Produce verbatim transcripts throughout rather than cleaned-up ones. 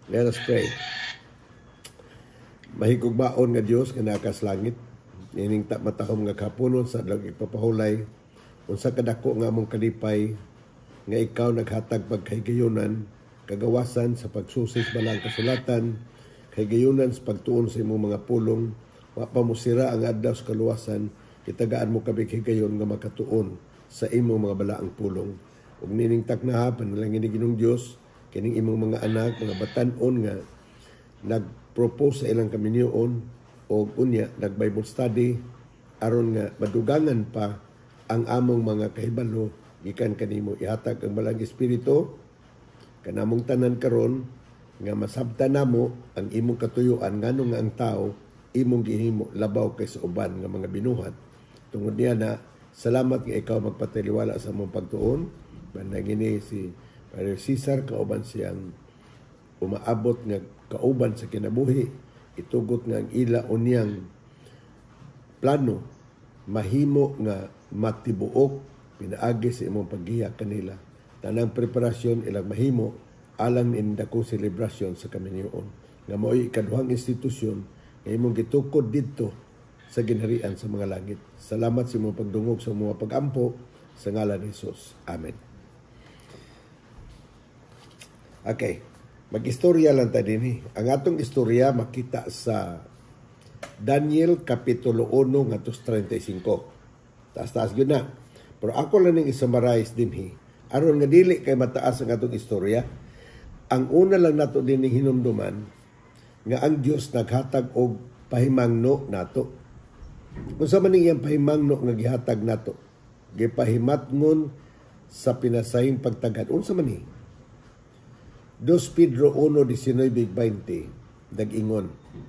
Let us pray. Mahigugmaon nga Dios nga nakas langit, ining ta matahom nga kapunon sa adlaw ipapahulay, unsa kadako nga among kalipay nga ikaw naghatag pagkahigayunan, kagawasan sa pagsusis balang kasulatan, kahigayunan sa pagtuon sa imong mga pulong, wa pa mo sira ang adlaw sa kaluwasan, itagaan mo kami higayon nga makatuon sa imong mga balaang pulong. Ug nining taknaha panalangin ni Ginoong Dios kining imong mga anak, mga batan-on nga nag-propose sa ilang kaminyoon o unya nag-Bible study aron nga madugangan pa ang among mga kahibalo gikan kanimo. Ihatag ang balang espiritu kanamong tanan karon nga masabtan namo ang imong katuyuan ngano nga ang tao imong gihimo labaw kay sa uban nga mga binuhat. Tungod niya na salamat nga ikaw magpatiliwala sa among pagtuon. Manangini si Padre Cesar, kauban siyang umaabot nga kauban sa kinabuhi, itugot nga ang ila unyang plano, mahimo nga matibuok, pinaagi sa imong paghiya kanila. Tanang preparasyon ilang mahimo, alang indako selebrasyon sa kaminyoon. Nga mo'y ikaduhang institusyon, nga imong gitukod dito sa ginharian sa mga langit. Salamat sa imong pagdungog sa mga pag-ampo, sa ngalan ni Jesus. Amen. Okay, mag-istorya lang tayo din. Eh. Ang atong istorya makita sa Daniel Kapitulo one ngatos thirty-five. Taas-taas yun na. Pero ako lang nang isummarize din. Eh. Aron nga dili kay mataas ang atong istorya, ang una lang nato din ng hinumduman nga ang Diyos naghatag og pahimangno nato. Kung sa man iyang pahimangno nga gihatag nato, gipahimatngon sa pinasahing pagtagad. Unsa man ni? Dos Pedro one nineteen twenty dag-ingon.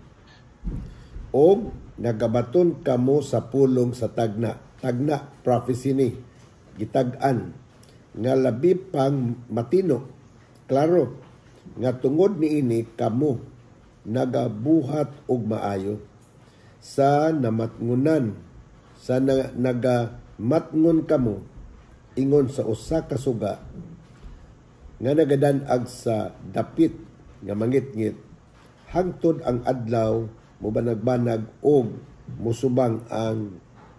Og nagabaton kamo sa pulong sa tagna. Tagna prophecy ni gitag-an nga labi pang matino. Klaro nga tungod niini kamo nagabuhat og maayo sa namatngunan sa na, nagamatngon kamo ingon sa usa ka suga nga nagadanag sa dapit nga mangit-ngit hangtod ang adlaw mo banag-banag og musubang ang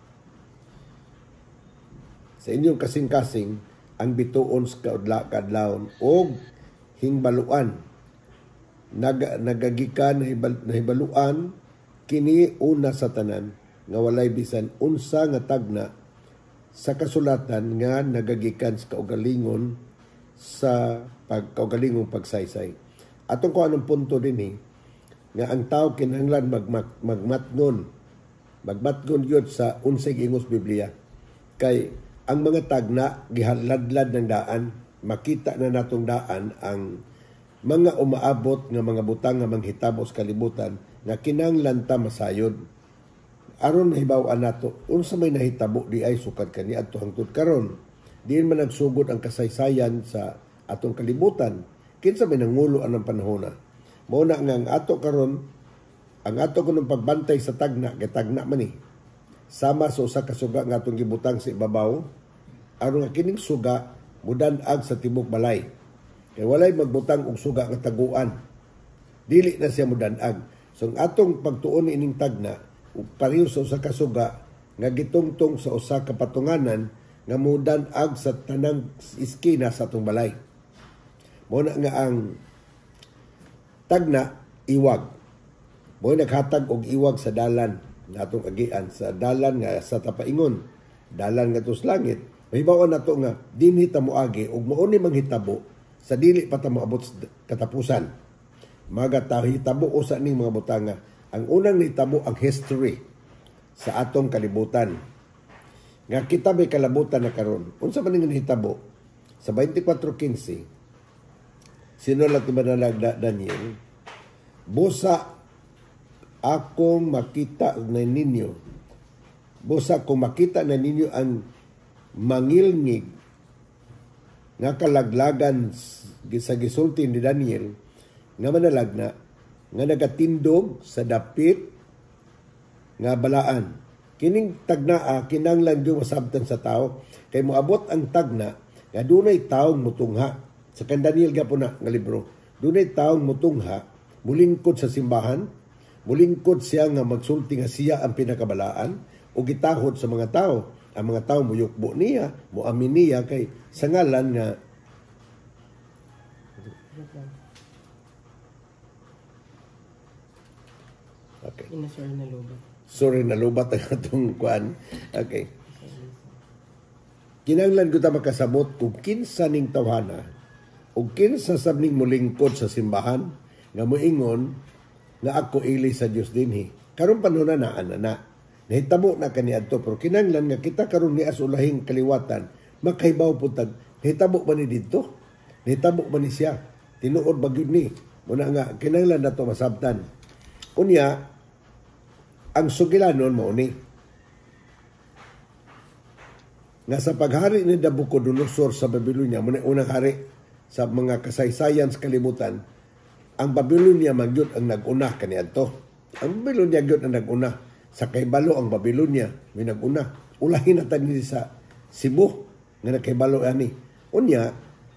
sa inyong kasing-kasing ang bituon sa kadlawon og hingbaluan Nag, nagagikan na hibaluan kini una sa tanan nga walay bisan unsa nga tagna sa kasulatan nga nagagikan sa kaugalingon sa pagkaugalingong pagsaysay. Atong ko anong punto din eh, nga ang tao kinahanglan magmat, magmatngon, magmatngon yun sa unsay ingos Biblia. Kay ang mga tagna, gihaladlad ng daan, makita na natong daan ang mga umaabot nga mga butang nga manghitabo sa kalibutan nga kinahanglan ta masayod. Aron nahibaw-an nato, unsa may nahitabo di ay sukat kani adto hangtod karon. Diin man nagsugod ang kasaysayan sa atong kalibutan. Kinsa may nangulo anang panahon na. Mao na nga ang ato karon, ang ato kunong pagbantay sa tagna, kay tagna man eh. Sama sa usa ka suga nga atong gibutang sa ibabaw, aron nga kining suga mudan-ag sa tibok balay. Kay walay magbutang og suga nga taguan. Dili na siya mudan-ag. So ang atong pagtuon ining tagna, pareho sa usa ka suga nga gitungtong sa usa ka patunganan nga mudan-ag sa tanang iskina sa atong balay. Mao na nga ang tagna iwag. Mao naghatag og iwag sa dalan nga atong agian, sa dalan nga sa tapaingon, dalan nga tus langit. Mahibaw na to nga dinhi ta moagi og mao ni manghitabo sa dili pa ta moabot sa katapusan. Maga ta hitabo usa ning mga butanga. Ang unang nahitabo ang history sa atong kalibutan. Nga kita may kalabutan na karon. Unsa man ning nahitabo sa twenty-four fifteen sinulat ni Manalag Daniel, busa akong makita na ninyo. Busa akong makita na ninyo ang mangilngig nga kalaglagan sa gisulti ni Daniel nga manalagna nga nagatindog sa dapit nga balaan. Kining tagnaa kinahanglan yung masabtan sa tao kay moabot ang tagna nga dunay taong mutungha sa kan Daniel gapon na nga libro dunay taong mutungha, mulingkod sa simbahan, mulingkod siya nga magsulti nga siya ang pinakabalaan, o gitahod sa mga tao. Ang mga tao muyukbo niya, muamin niya kay sa ngalan nga okay. Ina sorry na lubat. Sorry na lubat ang atong kuan. Okay. Kinahanglan ko ta makasabot kung kinsa ning tawhana o kinsa sa ning mulingkod sa simbahan nga moingon nga ako ili sa Dios dinhi. Karon panahon na ana na. Nahitabo na kaniadto pero kinahanglan nga kita karon ni asulahing kaliwatan makahibaw pud tag nahitabo ba ni didto? Nahitabo ba ni siya? Tinuod ba gyud ni? Muna nga kinahanglan nato masabtan. Unya ang sugilanon mao ni nga sa paghari ni Nabucodonosor sa Babylonia, muna unang hari sa mga kasaysayan sa kalibutan, ang Babylonia magyud ang nag-una kaniadto. Ang Babylonia gyud ang nag-una. Sa kaybalo ang Babylonia may nag-una. Ulahin na ni sa Cebu nga nakaybalo ani. Unya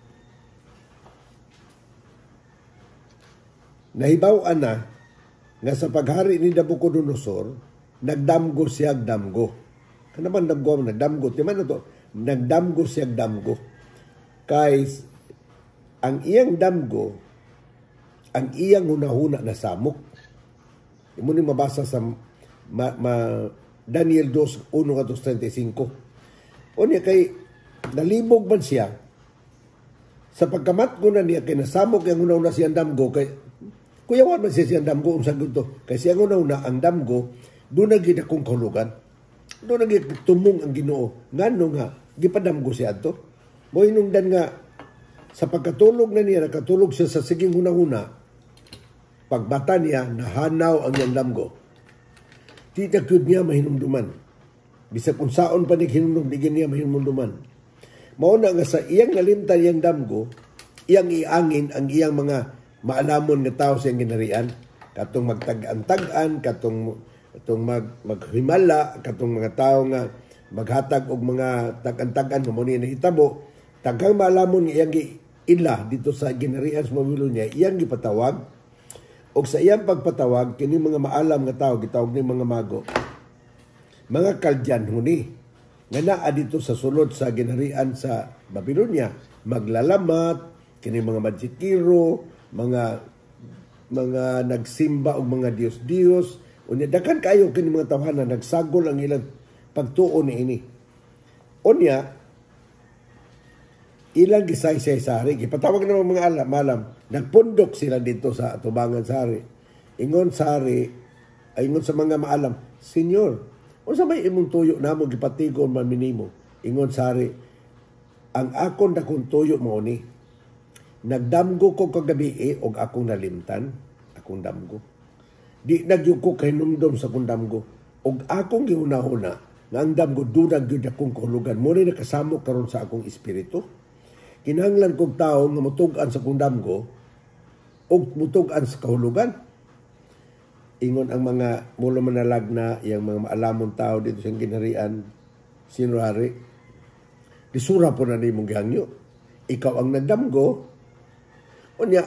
nahibaw-an na nga sa paghari ni Nabucodonosor, nagdamgo siya damgo. Ano man damgo? Nagdamgo. Di man ito? Nagdamgo siya damgo. Kay ang iyang damgo, ang iyang hunahuna na samok. Imo ni mabasa sa ma, ma, Daniel two, one to thirty-five. O niya kay nalibog man siya. Sa pagkamat ko na niya, kay nasamok yung hunahuna siyang damgo, kay kuyawan man siya siyang damgo, um sagot to. Kay siyang hunahuna, ang damgo, doon naging akong kahulugan. Doon nagtumong ang Ginoo. Ngano nga, gipadamgo siya ato. Mo hinungdan nga, sa pagkatulog na niya, nakatulog siya sa siging hunahuna, pagbata niya, nahanaw ang iyang damgo. Di takyod niya mahinumduman. Bisag kung saon pa ni hinumdum, di niya mahinumduman. Mauna nga sa iyang nalimtan iyang damgo, iyang iangin ang iyang mga maalamon nga tao siyang ginarian. Katong magtag-antag-an, katong katong mag maghimala, katong mga tao nga maghatag og mga tag-antagan nga mo ni nahitabo, taghang malamon nga iyang ila dito sa ginarian sa Babylonia, iyang gipatawag. Og sa iyang pagpatawag kini mga maalam nga tao gitawag ni mga mago, mga Kaldyan huni nga naa dito sa sulod sa ginarian sa Babylonia, maglalamat kini mga magikiro, mga mga nagsimba og mga Dios-Dios. Unya dakan kayo kini mga tawhana nagsagol ang ilang pagtuo ni ini. Unya ilang gisaysay sa hari, gipatawag na mga alam, malam, nagpundok sila dito sa atubangan sa hari. Ingon sa hari, ay ingon sa mga maalam, Senyor, unsa may imong tuyo namo gipatigon man minimo? Ingon sa hari, ang akon dakong tuyo mao ni, nagdamgo ko kagabi eh, og akong nalimtan, akong damgo. Di nagyug ko kay numdum sa akong damgo. Og akong gihunahuna, nga ang damgo dunag gyud akong kahulugan. Muna nakasamo karon sa akong espiritu. Kinahanglan kong tao nga mutug-an sa akong damgo, og mutug-an sa kahulugan. Ingon ang mga mulo manalag na, yung mga maalamon tao dito sa ginarian, sino hari, disura po na ni mong gihangyo. Ikaw ang nagdamgo, unya,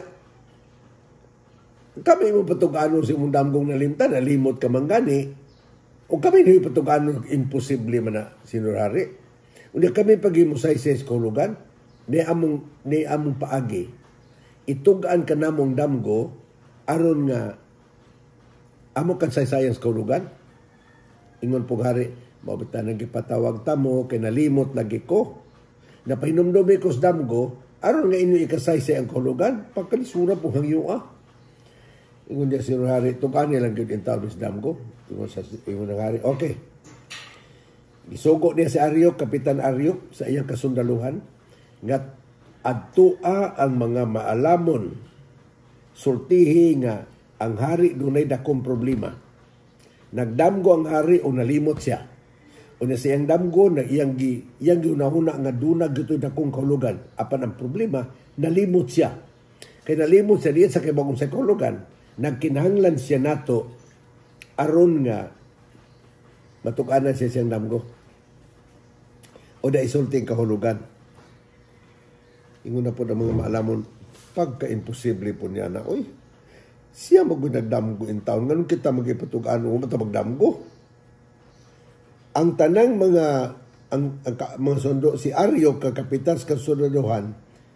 kami mo patugano sa imong damgong nalimtan, nalimot ka man gani, o kami na yung patugano, imposible man na sinurari. Unya kami pag-imusay sa kahulugan, ni among, ni among paagi, itugaan ka namong damgo, aron nga, amo kan saysayang sa kahulugan. Ingon po hari, mabita nang ipatawag tamo, kay nalimot lagi ko, napahinumdumi ko sa damgo, aron nga inyo ikasaysay ang kahulugan, pagkalisura po hangyo ah. Ingon niya si Hari, tukan niya lang yun yung tao sa damgo. Ingon sa ingon ng hari, okay. Isugo niya si Aryo, Kapitan Aryo, sa iyang kasundaluhan, nga adtua ang mga maalamon, sultihi nga ang hari dunay dakong problema. Nagdamgo ang hari o nalimot siya. O na siyang damgo na iyang gi iyang giunahuna nga dunag gito dakong kahulugan. Apan ang problema, nalimot siya. Kay nalimot siya diyan sa kay bagong sa kahulugan. Nagkinahanglan siya nato aron nga matukanan siya siyang damgo. O da isulting kahulugan. Ingon na po ng mga maalamon, pagka-imposible po niya na, oy, siya magunagdamgo in town. Ganun kita mag-ipatugaan o matabagdamgo. Ang tanang mga ang, ang, ang mga sundo, si Aryo, kakapitan sa kasundaduhan,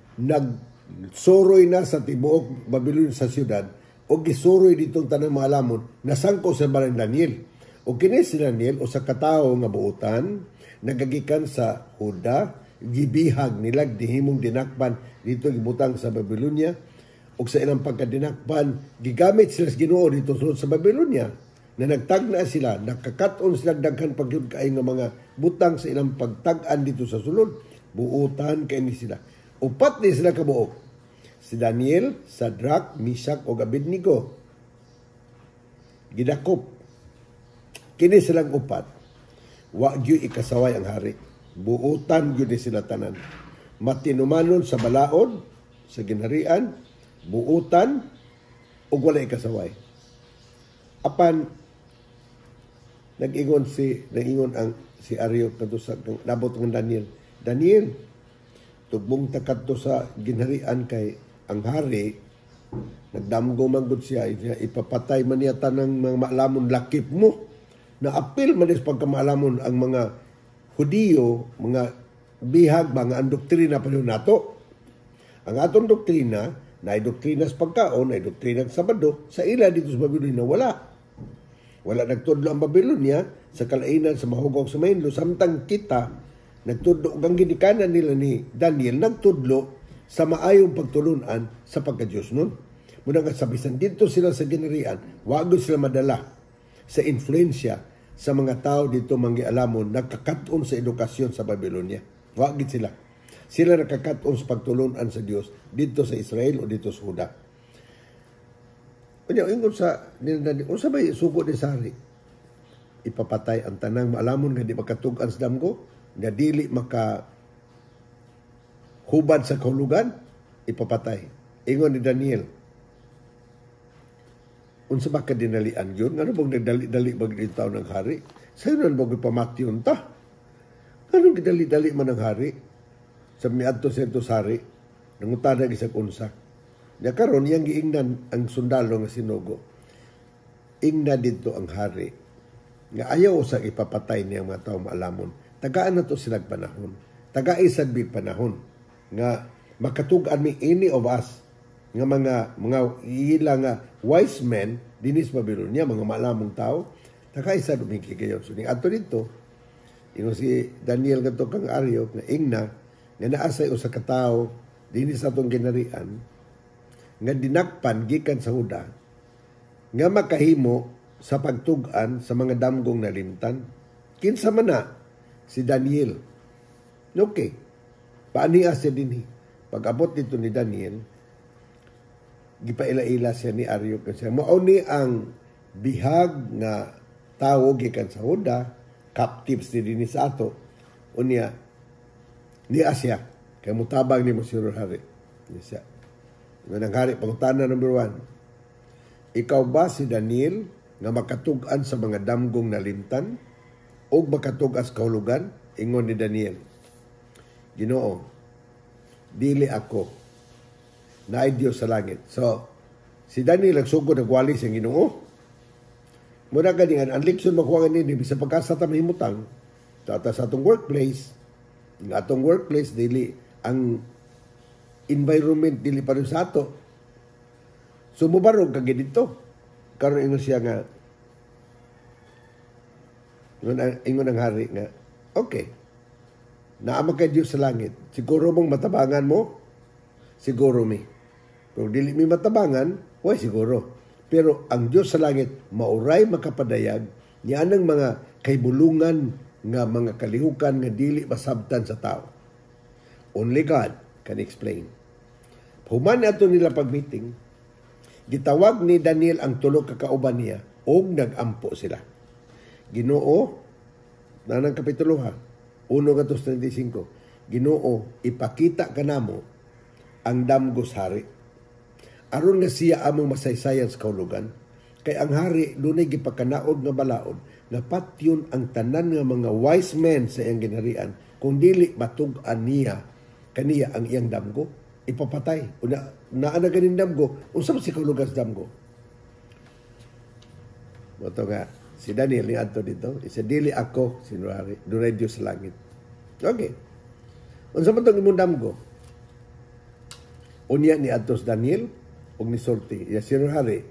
nagsuroy na sa tibuok Babilon sa siyudad, o gisuroy ditong tanang mga alamon, nasangko sa barang Daniel. O kini si Daniel, o sa katao nga buutan, nagagikan sa Huda, gibihag nilag dihimong dinakpan dito gibutang sa Babylonia, o sa ilang pagkadinakpan, gigamit sila sa Ginoo dito sulod sa Babylonia, na nagtagna sila, nakakaton sila daghan pagyud kay nga mga butang sa ilang pagtag-an dito sa sulod, buutan kay ni sila. Upat ni sila kabuok. Si Daniel, Sadrak, Mishak o Abednego. Gidakop. Kini silang upat. Wa gyud ikasaway ang hari. Buutan gyud sila tanan. Matinumanon sa balaod, sa ginharian, buutan ug wala ikasaway. Apan nag-ingon si nag-ingon ang si Aryo kadto sa nabot ng Daniel. Daniel, tugbong takadto sa ginharian kay ang hari nagdamgo man gud siya, ipapatay man niya tanang mga maalamon lakip mo. Na apil man is pagkamaalamon ang mga Hudiyo, mga bihag, mga ang doktrina pa rin nato. Ang atong doktrina, na ay doktrina sa pagkaon, na ay doktrina sa Sabado, sa ila dito sa Babylonia, wala. Wala nagtudlo ang Babylonia sa kalainan sa mahugog sa mainlo. Samtang kita, nagtudlo ang ginikanan nila ni Daniel, nagtudlo sa maayong pagtulunan sa pagka-Diyos nun. Muna nga sabisan, dito sila sa ginarian, wag sila madala sa influensya sa mga tao dito manggialamon, nakakaton sa edukasyon sa Babylonia. Wag sila. Sila nakakaton sa pagtulunan sa Diyos dito sa Israel o dito sa Huda. Kanya, ingon sa, o sabay, sugo ni Sari, ipapatay ang tanang maalamon nga di makatugan sa damgo, nga dili maka hubad sa kahulugan, ipapatay. Ingon ni Daniel, unsa ba ka dinalian yun? Ano bang nagdali-dali bag dito tao ng hari? Sa'yo nun bang ipamatyon ta? Anong gidali-dali man ng hari? Sa miadto sa ito hari, nangutada isang unsa. Ya karon yang giingnan ang sundalo nga sinugo. Ingna dito ang hari. Nga ayaw sa ipapatay niya mga tao maalamon. Tagaan na to silang panahon. Taga-isad bi panahon. Nga makatugan mi any of us nga mga mga ila nga wise men dinis Babylonia, mga maalamong tao, taga-isad umiki kayo. So, ato dito, ino si Daniel ganto kang Aryo, nga ingna, nga naasay o sa katao, dinis atong ginarian, nga dinakpan gikan sa Huda, nga makahimo sa pagtugan sa mga damgong nalimtan. Kinsa man na si Daniel. Okay. Paaniya siya dinhi. Pag-abot dito ni Daniel, gipaila-ila siya ni Aryo kasi mao ni ang bihag nga tawo gikan sa Huda, captives dinhi sa ato. Unya ni Asya kay mutabang ni Monsieur Hari. Ni siya. Nang hari, pangutana number one, ikaw ba si Daniel nga makatugan sa mga damgong nalimtan o makatugan sa kahulugan? Ingon ni Daniel, Ginoo, dili ako, na ay Diyos sa langit. So, si Daniel nagsugod nagwali sa Ginoo. Muna ganingan, ang leksyon makuha nga nini, sa pagkasata mahimutang, sa atong workplace, ang atong workplace, dili, ang environment dili pa rin sa ato. So mubarog kag dito. Karon ingon siya nga ingon, ingon ang hari nga, okay, naama kay Diyos sa langit. Siguro mong matabangan mo? Siguro mi. Pero dili mi matabangan, way siguro. Pero ang Diyos sa langit, mauray makapadayag, niya ng mga kaibulungan nga mga kalihukan nga dili masabtan sa tao. Only God can explain. Human ato nila pag-meeting, gitawag ni Daniel ang tulo ka kauban niya o nag-ampo sila. Ginoo, nanang kapitulo ha, one gatos thirty-five, Ginoo, ipakita ka namo ang damgos hari. Aron nga siya among masaysayan sa kaulugan, kay ang hari dunay gipakanaod nga balaod, nga patyon ang tanan nga mga wise men sa iyang ginharian, kung dili batug-an niya kaniya ang iyang damgo. ipapatay. Una naa na ganing damgo, unsa man si kahulugan sa damgo? Moto nga si Daniel ni adto dito, isa dili ako sinurari, dunay Dios sa langit. Okay. Unsa man tong imong damgo? Unya ni adto sa Daniel ug ni sulti, ya sinurari.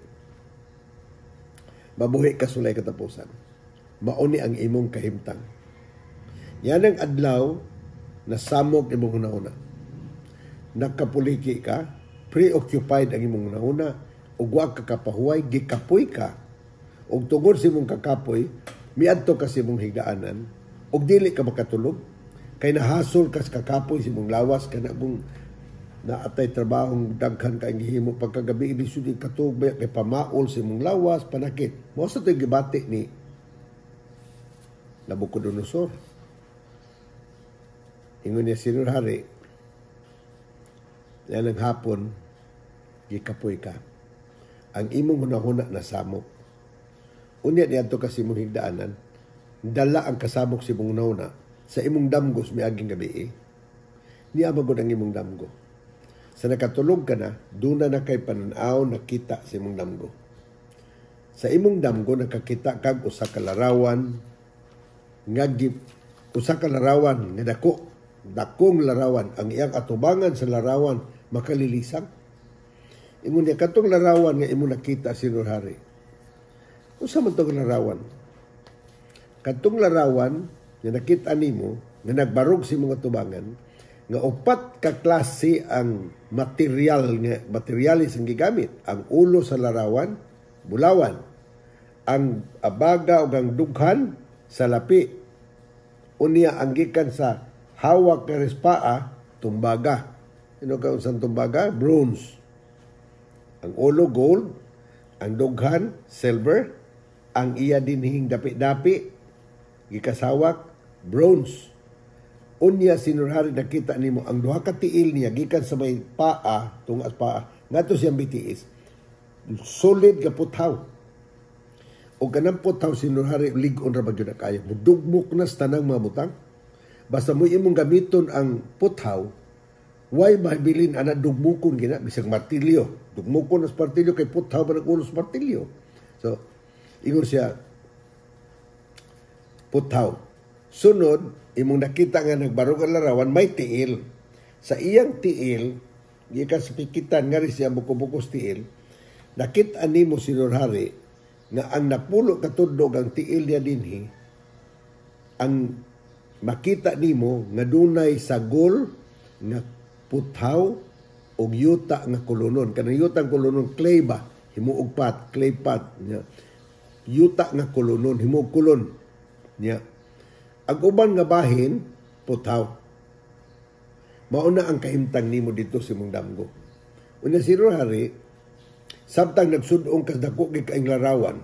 Mabuhi ka sulay katapusan. Mauni ang imong kahimtang. Yan ang adlaw na samok imong una-una. Nakapuliki ka, preoccupied ang imong una-una, ug wa ka kapahuway, gikapoy ka, ug tungod sa imong kakapoy, miadto ka sa imong higdaanan, ug dili ka makatulog, kay nahasol ka sa kakapoy sa imong lawas, kana mong naatay trabahong daghan ka ang gihimo pagkagabi, ibig sudi katubay, kay pamaol sa imong lawas, panakit. Mo sa ito'y gibati ni Nabucodonosor. Ingon niya sinurhari, yan ang hapon, gikapoy ka. Ang imong hunahuna na samok. Unya niya ito kasi imong higdaanan, dala ang kasamok sa imong nauna, sa imong damgos may aging gabi eh. Niya magod ang imong damgo. Sa nakatulog ka na, doon na na kay pananaw nakita sa imong damgo. Sa imong damgo, nakakita kag usa ka larawan, nga usa ka larawan, nga dako, dakong larawan, ang iyang atubangan sa larawan, makalilisang. Ingon niya, katong larawan nga imong nakita sinurhari. Usa man tong larawan? Katong larawan, nga nakita nimo, nga nagbarog sa imong atubangan, nga upat ka klase ang material nga materialis ang gigamit, ang ulo sa larawan bulawan, ang abaga ug ang dughan sa lapi, unya ang gikan sa hawak nga respaa tumbaga. Ino ka unsang tumbaga? Bronze. Ang ulo gold, ang dughan silver, ang iya dinhing dapi-dapi gikasawak bronze. Unya sinurhari nakita nimo ang duha ka tiil niya gikan sa may paa, tungas paa, ngadto siyang bitiis. Solid ka puthaw. O kanang puthaw sinurhari lig-on ra ba gyud kaayo. Mudugmok na sa tanang mga butang. Basta mo imong gamiton ang puthaw, why mabilin ana dugmukon gina bisag martilyo. Dugmukon as martilyo kay puthaw ba nag-ulo sa martilyo. So ingon siya puthaw. Sunod, imong nakita nga nagbarog ang larawan, may tiil. Sa iyang tiil, gikan sa pikitan nga rin siya buko-bukos tiil, nakita nimo sinurhari nga ang napulo katudlog ang tiil niya dinhi, ang makita nimo nga dunay sagol nga puthaw o yuta nga kulunon. Kanang yuta nga kulunon, clay ba? Himuog pat, clay pat. Nya. Yuta nga kulunon, himuog kulon. Nya. Ang uban nga bahin, puthaw. Mauna ang kahimtang nimo dito sa imong damgo. Una sinurhari, samtang nagsudong kas dako kay kaing larawan,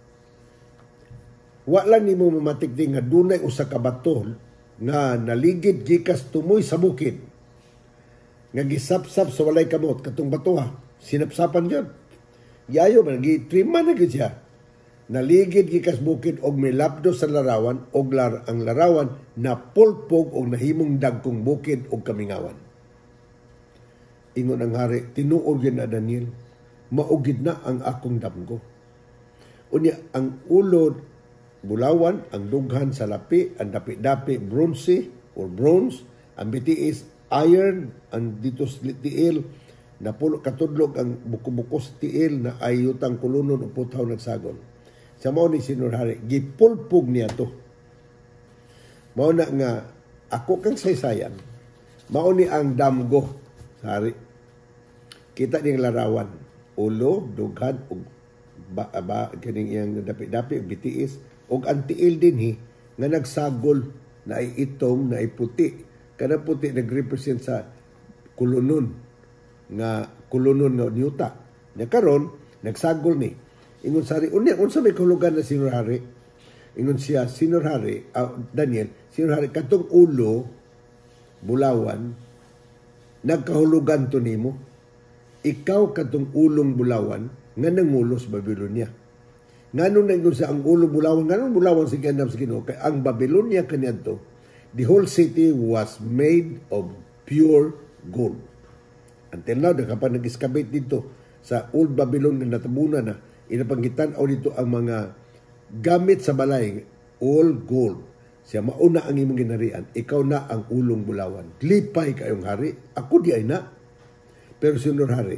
wa lang nimo mamatikdi nga dunay usa ka bato nga naligid gikas tumoy sa bukid. Nga gisapsap sa walay kamot katong batuha, sinapsapan jud. Yayo man gitrima na gid siya. Naligid gikas bukid og milapdo sa larawan og lar ang larawan na pulpog og nahimong dagkong bukid og kamingawan. Ingon ang hari, tinuod gyud na Daniel, maugid na ang akong damgo. Unya ang ulo bulawan, ang dughan sa lapi, ang dapi-dapi bronze or bronze, ang bitiis iron, ang dito tiil na pulo katudlog ang buko-buko sa tiil na ayutang kulunon o puthaw nagsagon. Sa mao ni sinurhari, gipulpog niya to. Mao na nga, ako kang saysayan, mao ni ang damgo, sari. Kita niyang larawan, ulo, dughan, ug ba, ba, kaning iyang dapi-dapi, bitiis, ug ang tiil dinhi, nga nagsagol, na ay itom, na ay puti. Kana puti nag-represent sa kulunon, nga kulunon nga niyuta. Na karon nagsagol ni, ingon sari, unya, unsa may kahulugan na sinurhari? Ingon siya, sinurhari, uh, Daniel, sinurhari, katong ulo, bulawan, nagkahulugan to nimo. Ikaw katong ulong bulawan, nga nangulo sa Babylonia. Nga nung nangulo sa ang ulo bulawan, nga nung bulawan sa gandam sa Ginoo, kay ang Babylonia kanyanto, the whole city was made of pure gold. Until now, nakapag nag-excavate dito sa Old Babylon na natabunan na, inapanggitan o dito ang mga gamit sa balay, all gold. Siya mauna ang imong ginarian, ikaw na ang ulong bulawan. Lipay kayong hari, ako di ay na. Pero Senyor Hari,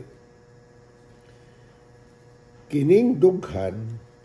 kining dughan,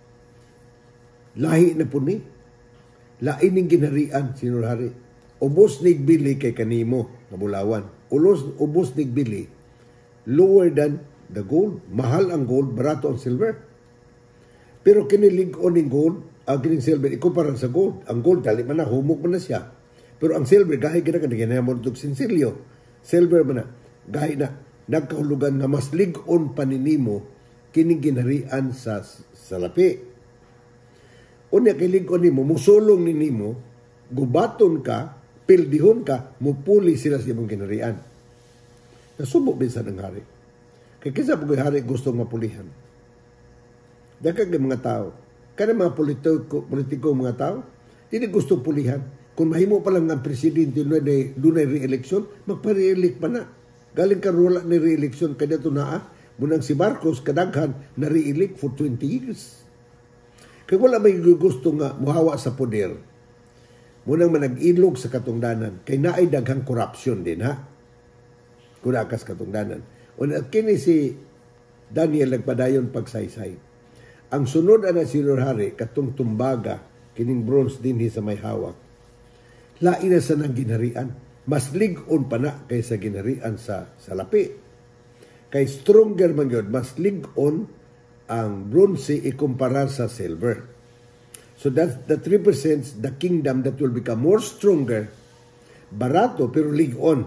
lahi na po ni, lain ning ginarian, Senyor Hari. Ubos nigbili kay kanimo na bulawan. Ulos, ubos nigbili, lower than the gold. Mahal ang gold, barato ang silver. Pero kinilig-on ng gold, ang kining silver, ikumparan sa gold. Ang gold, dali man na, humok man na siya. Pero ang silver, gahi ka na, ganyan mo itong sinsilyo. Silver man na, gahi na, nagkahulugan na mas lig-on paninimo, kining ginarian sa salapi. Unya kilig-on nimo, musulong ni nimo, gubaton ka, pildihon ka, mupuli sila sa imong ginarian. Nasubok minsan ang hari. Kaya kisa pag hari gusto mapulihan. Dakag mga tao, kada mga politiko, politiko mga tao, hindi gusto pulihan. Kung mahimo pa lang ang presidente doon ay re-election, magpa-re-elect pa na. Galing ka wala ni re-election, kaya ito na ah, munang si Marcos, kadaghan, na re-elect for twenty years. Kaya wala may gusto nga muhawa sa poder. Munang manag-ilog sa katungdanan, kay naay daghang corruption din, ha? Kung akas katungdanan. O kini si Daniel nagpadayon pagsaysay. Ang sunod ana Senyor Hari, katong tumbaga, kining bronze dinhi sa may hawak. Lain na sa nang ginarian. Mas lig-on pa na kaysa ginarian sa salapi. Kay stronger man yun, mas lig-on ang bronze ikumpara sa silver. So that, that represents the kingdom that will become more stronger, barato pero lig-on.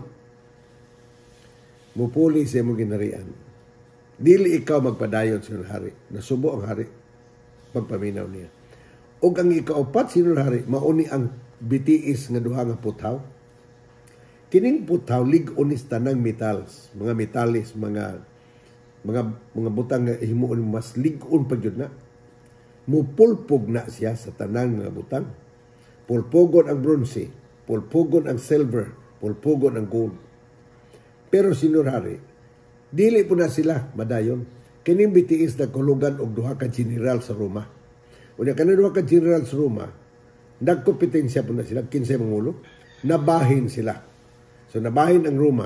Mupuli sa imong ginarian. Dili ikaw magpadayon, Senyor Hari. Nasubo ang hari. Pagpaminaw niya. O ang ikaupat, Senyor Hari, mauni ang bitiis nga duha nga putaw. Kining putaw, lig-on is tanang metals. Mga metalis, mga mga mga butang nga himuon mas lig-on pa jud na. Mupulpog na siya sa tanang mga butang. Pulpogon ang bronze, pulpogon ang silver, pulpogon ang gold. Pero Senyor Hari, dili po na sila madayon. Kining bitiis na kulugan og duha ka general sa Roma. Unya kanang duha ka general sa Roma, nagkompetensya po na sila, kinsay mangulo, nabahin sila. So nabahin ang Roma.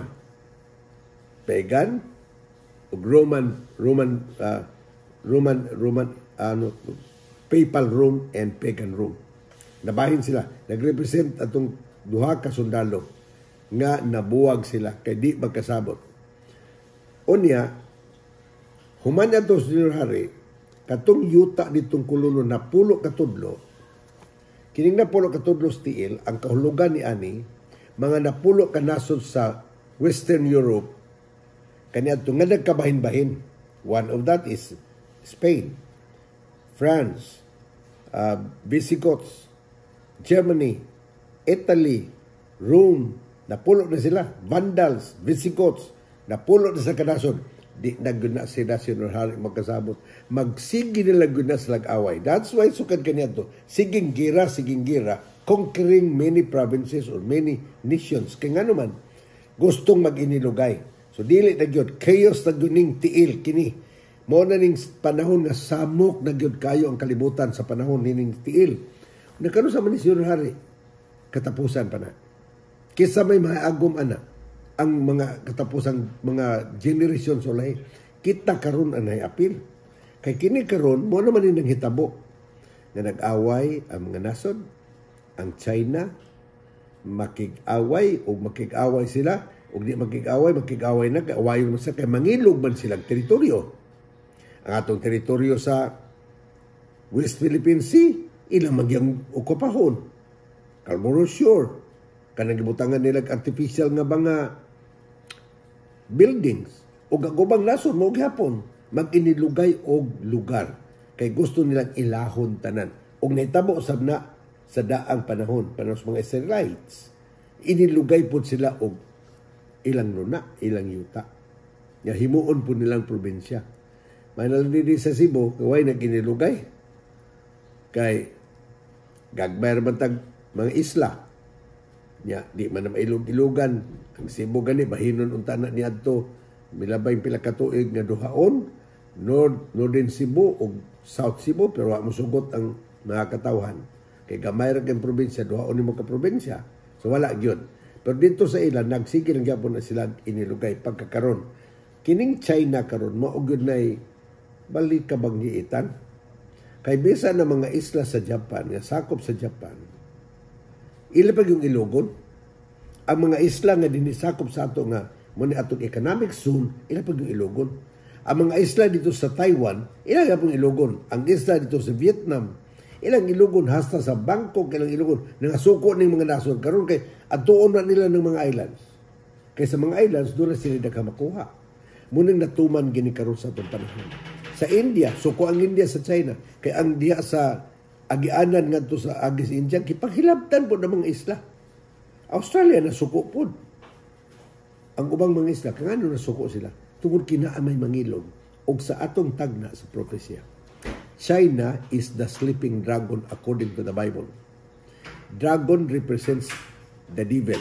Pagan ug Roman Roman uh, Roman Roman ano Papal Rome and Pagan Rome. Nabahin sila. Nagrepresent atong duha ka sundalo nga nabuwag sila kay di magkasabot. Unya, human ato Senyor Hari, katong yuta ditong kuluno na pulo katudlo, kining na pulo katudlo stiil, ang kahulugan ni ani, mga napulo ka nasod sa Western Europe, kanya ito nga nagkabahin-bahin. One of that is Spain, France, uh, Visigoths, Germany, Italy, Rome, napulo na sila. Vandals, Visigoths, napulo na sa kanasod. Di naguna sila Senyor Hari magkasabot. Magsigi nila guna sa lag-away. That's why sukad kanya to. Siging gira, siging gira, conquering many provinces or many nations. Kaya nga naman, gustong mag-inilugay. So dili na gyud chaos na guning tiil kini. Mao na ning panahon nga samok na gyud kayo ang kalibutan sa panahon nining tiil. Nakano sa man ni Senyor Hari katapusan pa na. Kisa may maagom ana ang mga katapusang mga generation ulay, kita karon anay apil. Kay kini karon mo naman ni nang hitabo nga nag-away ang mga nasod, ang China makig-away o makig-away sila o di makig-away, makig-away na kaawayon mo sa kay mangilog man silang teritoryo. Ang atong teritoryo sa West Philippine Sea ilang magyang okupahon. Calmoro Shore kanang gibutangan nila artificial nga mga buildings o gagubang nasod mo gihapon mag-inilugay og lugar kay gusto nilang ilahon tanan og nahitabo sab na sa daang panahon panahon sa mga Israelites inilugay pud sila og ilang luna ilang yuta nga himuon pud nilang probinsya may nalindi sa Cebu kay nag-inilugay kay gagbayar man tag mga isla nya di man na mailog-ilugan ang Cebu gani bahinon unta na niadto milabay pila ka tuig nga duhaon, North, Northern Cebu o South Cebu, pero wa musugot ang mga katawhan. Kay gamay ra kang probinsya, duhaon ni mo ka probinsya. So wala gyud. Pero dito sa ilan, nagsige lang gyapon na sila inilugay pagkakaron. Kining China karon mao gyud nay balik ka bang giitan. Kay bisa na mga isla sa Japan, nga sakop sa Japan, ila pa yung ilugon. Ang mga isla nga dinisakop sa ato nga muna atong economic zone, ila pa yung ilugon. Ang mga isla dito sa Taiwan, ila nga pong ilugon. Ang isla dito sa Vietnam, ilang ilugon, hasta sa Bangkok, ilang ilugon, nangasuko ng mga nasod. Karon kay atuon na nila ng mga islands. Kay sa mga islands, doon na sila nakamakuha. Munang natuman gini karon sa atong panahon. Sa India, suko ang India sa China. Kay ang diya sa agianan nga to sa Agis India, kipaghilabtan po ng mga isla. Australia na suko po. Ang ubang mga isla, kung ano na suko sila, tungkol kinaamay mangilog o sa atong tagna sa propesya. China is the sleeping dragon according to the Bible. Dragon represents the devil.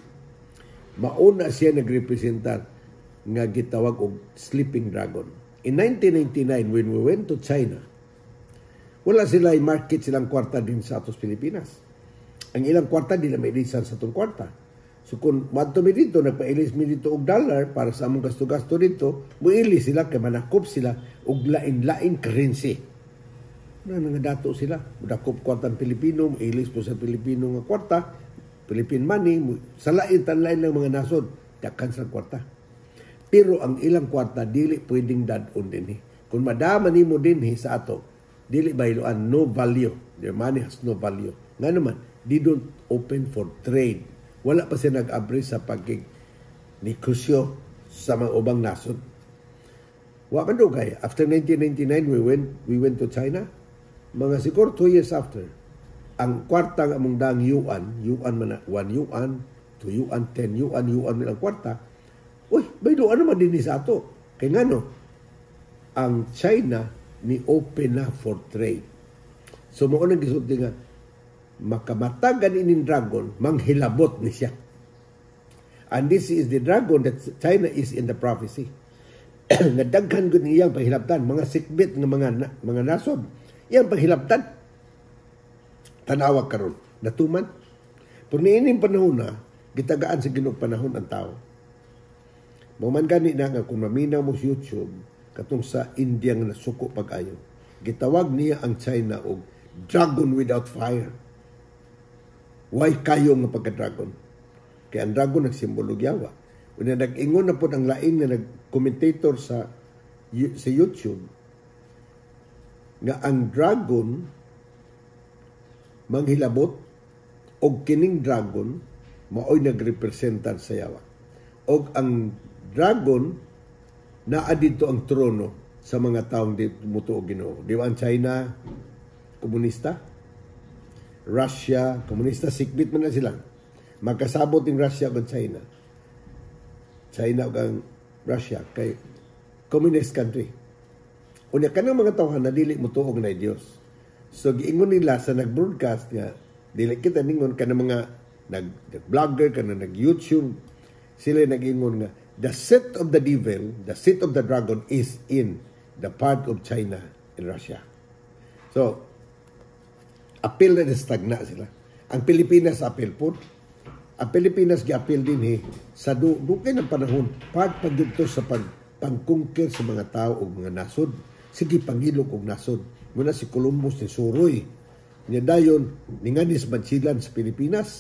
Mauna siya nagrepresentar nga gitawag og sleeping dragon. In nineteen ninety-nine, when we went to China, wala sila i-market silang kwarta din sa atos Pilipinas. Ang ilang kwarta, di na may ilisan sa itong kwarta. So kung madto mi dito, nagpa-ilis mi dito og dollar para sa among gasto-gasto dito, muilis sila kay manakop sila og lain-lain currency. Na nga dato sila, madakop kwarta ng Pilipino, muilis po sa Pilipino nga kwarta, Philippine money, sa lain-lain ng mga nasod, dakan sa kwarta. Pero ang ilang kwarta, dili pwedeng dadon din eh. Kung madama ni mo din eh, sa ato, dili bayloan, no value. Their money has no value. Nga naman, they don't open for trade. Wala pa siya nag-abri sa pag-negosyo sa mga ubang nasod. Wa man dugay. After nineteen ninety-nine, we went, we went to China. Mga siguro two years after, ang kwarta ng among daang yuan, yuan man, one yuan, two yuan, ten yuan, yuan man ang kwarta, uy, baylo ano man din sa ato. Kaya nga no, ang China ni open na for trade. So mo nang gisulti nga, makamatagan ining dragon, manghilabot ni siya. And this is the dragon that China is in the prophecy. Nadaghan ko niyang paghilabtan, mga sikbit ng mga na, mga nasod. Iyang paghilabtan. Tanawa karon, natuman. Pero niining panahon na, gitagaan sa Ginoo panahon ang tao. Maman gani na nga kung maminaw mo sa YouTube, katong sa India nga nasuko pag-ayo. Gitawag niya ang China og dragon without fire. Why kayo nga pagka-dragon? Kaya ang dragon nagsimbolo yawa. Una nag-ingon na po ang lain nga nag-commentator sa sa YouTube nga ang dragon manghilabot og kining dragon maoy nagrepresentar sa yawa. Og ang dragon naa dito ang trono sa mga taong di mutuo Ginoo. Di ba ang China komunista? Russia komunista, sikbit man na sila. Magkasabot ng Russia ug China. China ug ang Russia kay communist country. Unya kanang mga tawhan na dili mutuo na Dios. So giingon nila sa nag-broadcast nga dili kita ningon kanang mga nag-vlogger kanang nag-YouTube, sila nag-ingon nga the seat of the devil, the seat of the dragon is in the part of China and Russia. So, appeal na stagna sila. Ang Pilipinas appeal po. Ang Pilipinas gi-appeal din eh, sa du dukay ng panahon, part pa dito sa pag pangkungkir sa mga tao o mga nasod. Sige, pangilog og nasod. Muna si Columbus ni Suroy. Niya dayon, ninganis bansilan sa Pilipinas.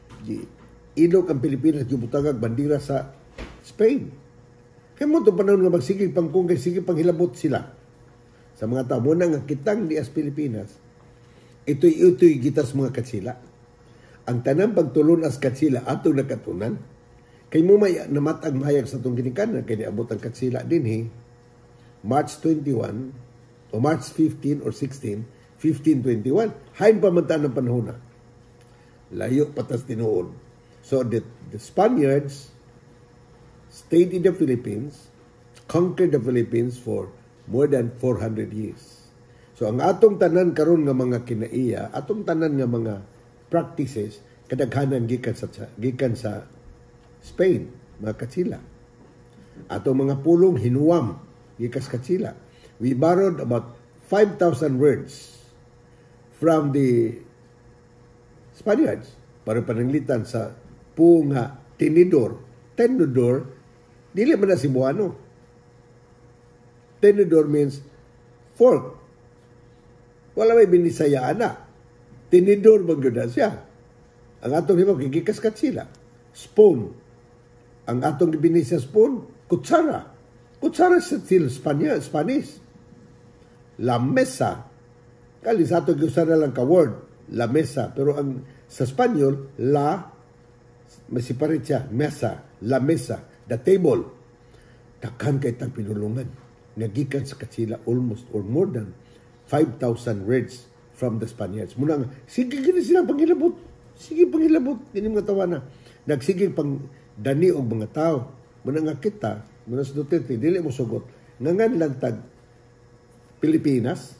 Ilog ang Pilipinas, gibutagag bandira sa Spain. Kaya mo ito panahon nga magsigig pangkungkir, sige panghilabot sila. Sa mga tao, muna nga kitang di as Pilipinas, ito'y ito'y gitas mga katsila. Ang tanang pagtulon as katsila, atong nakatunan. Kay mo may namatag mahayag sa itong ginikanan, kaya niabot ang katsila din eh. March twenty-one, o March fifteen or sixteen, fifteen twenty-one, hain pa man ng panahon na. Layo patas tinuod. So the, the Spaniards stayed in the Philippines, conquered the Philippines for more than four hundred years. So ang atong tanan karon nga mga kinaiya, atong tanan nga mga practices kadaghanan gikan sa gikan sa Spain, mga katsila. Atong mga pulong hinuwam gikas Katsila. We borrowed about five thousand words from the Spaniards para pananglitan sa pu nga tinidor. Tenedor, dili man na Cebuano. Tenedor means fork. Wala may binisayaan na. Tinidor magyud siya. Ang atong hibaw gikas Katsila. Spoon. Ang atong binisya spoon, kutsara. Kutsara sa til Spanya, Spanish. La mesa. Kali sa atong giusa na lang ka word, la mesa. Pero ang sa Spanyol, la, masiparit siya, mesa, la mesa, the table. Takhan kay tang pinulungan. Nagikan sa Katsila almost or more than five thousand words from the Spaniards. Muna nga, sige gini silang pangilabot. Sige pangilabot. Ini mga tawa na. Nagsiging pang dani og mga tao. Muna nga kita, muna sa Duterte, dili mo sugot. Ngangan lang tag Pilipinas,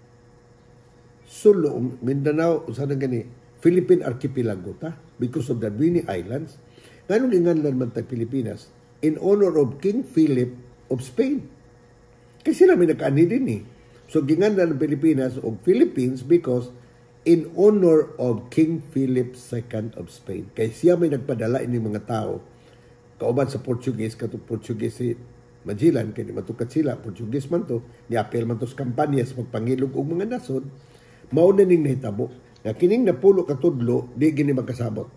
Sulu, Mindanao, saan gani, Philippine Archipelago ta, because of the Bini Islands. Nganong inganlan man tag Pilipinas, in honor of King Philip of Spain. Kasi sila may nakaani din eh. So, ginganlan ng Pilipinas o Philippines because in honor of King Philip the Second of Spain. Kaya siya may nagpadala ini mga tao. Kauban sa Portuguese, kato Portuguese si Magellan, kaya di matukat sila, Portuguese man to, niapel man to sa kampanya sa pagpangilog og mga nasod, mauna ning nahitabo. Na kining napulo katudlo, di gini magkasabot.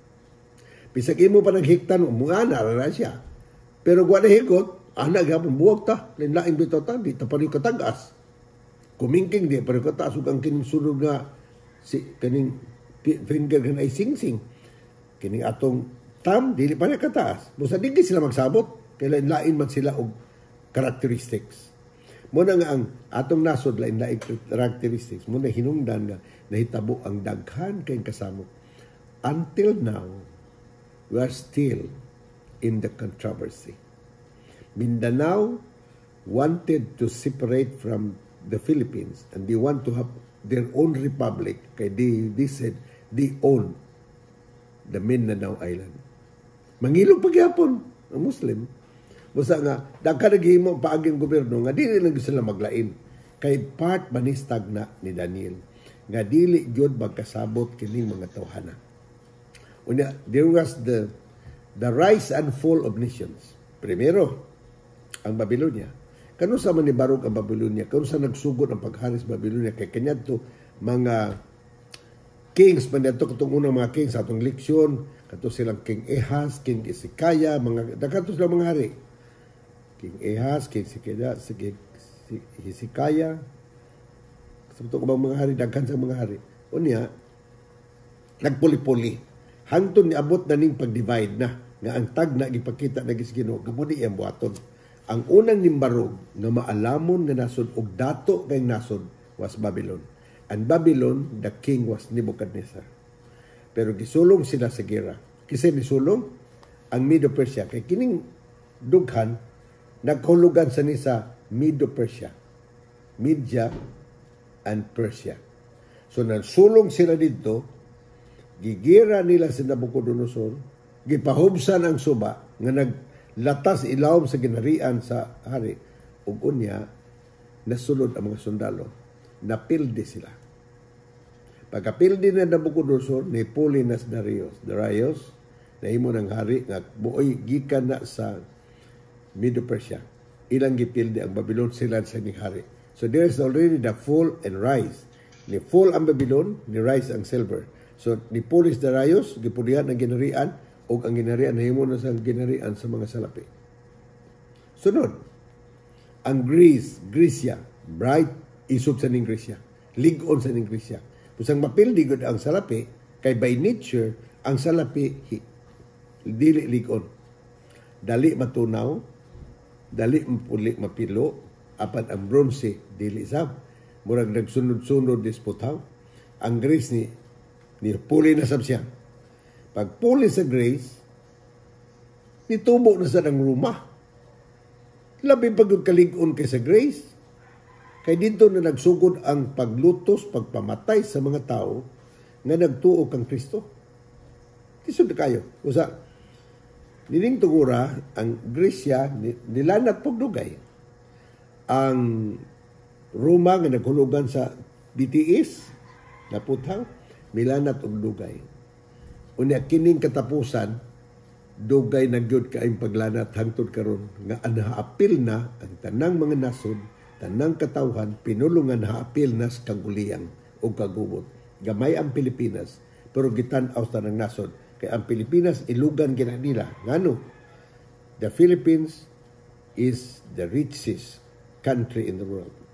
Bisag imo pa naghiktan, mga na siya. Pero gwa na higot, anak gapon buwag ta, lain-lain bito ta, di ta pa rin katagas. Kumingking di, pero kataas ug ang kining sunod nga si kaning finger kan ay sing-sing. Kining atong thumb, dili pa na kataas. Busa di sila magsabot, kaya lain man sila og characteristics. Muna nga ang atong nasod lain-lain characteristics, muna hinungdan nga nahitabo ang daghan kayong kasamot. Until now, we are still in the controversy. Mindanao wanted to separate from the Philippines and they want to have their own republic. Kaya they, they said they own the Mindanao Island. Mangilog pagyapon ang Muslim. Basta nga, dagka naghimo paaging gobyerno nga dili lang sila maglain. Kay part manistag na ni Daniel. Nga dili gyud magkasabot kining mga tawhana. Unya, there was the the rise and fall of nations. Primero, ang Babylonia. Kano sa man ni barog ang Babylonia? Kano sa nagsugod ang pagharis Babylonia? Kay kanya to mga kings, man dito katong unang mga kings sa atong leksyon, kato silang King Ahaz, King Hezekiah, mga daghan sila mga hari. King Ahaz, King Hezekiah, King Hezekiah, sabto ko bang mga hari, daghan sa mga hari. Unya, nagpuli-puli. Hangtod ni abot na ning pag-divide na, nga ang tag na gipakita na gisgino, gamuni iyang buhaton. Ang unang nimbarog nga maalamon nga nasod og dato kay nasod was Babylon. And Babylon, the king was Nebuchadnezzar. Pero gisulong sila sa gera. Kasi nisulong ang Medo-Persia. Kay kining dughan, naghulugan sa ni sa Medo-Persia. Media and Persia. So nagsulong sila dito, gigira nila sa Nabucodonosor, gipahubsan ang suba, nga naglatas ilawom sa ginarian sa hari, ug unya, nasulod ang mga sundalo, napildi sila. Pagkapildi na Nabucodonosor, ni Polinas Darius, Darius, nahimo ng hari, nga buoy gikan na sa Medo-Persia. Ilang gipildi ang Babylon, sila sa ning hari. So there is already the fall and rise. Ni fall ang Babylon, ni rise ang silver. So ni Polinas Darius, gipulihan ang ginarian, o ang ginarian, nahimo na sa ginarian sa mga salapi. Sunod, ang Greece, Grecia, bright, isop sa ning Grecia. Ligon sa ning Grecia. Pusang mapildi gud ang salapi, kay by nature, ang salapi, hi, dili ligon. Dali matunaw, dali mapuli mapilo, apan ang bronze, dili sab. Murag nagsunod-sunod disputaw. Ang Greece ni, ni puli na sab siya. Pag puli sa Greece, nitubo na sa ng Roma. Labi pag kaligon kay sa Greece, kay dito na nagsugod ang paglutos, pagpamatay sa mga tao nga nagtuo kang Kristo. Tisod kayo. Usa, Nining tugura, ang Gresya, nilanat pog dugay. Ang Roma nga naghulugan sa B T S, naputang, milanat og dugay. Unya kining katapusan, dugay na gyud kaayong paglanat hangtod karon nga nahaapil na ang tanang mga nasod, tanang katawhan, pinulungan haapil na sa kaguliyang o kagubot. Gamay ang Pilipinas, pero gitan-aw sa ng nasod. Kaya ang Pilipinas, ilugan gina nila. Ngano? The Philippines is the richest country in the world.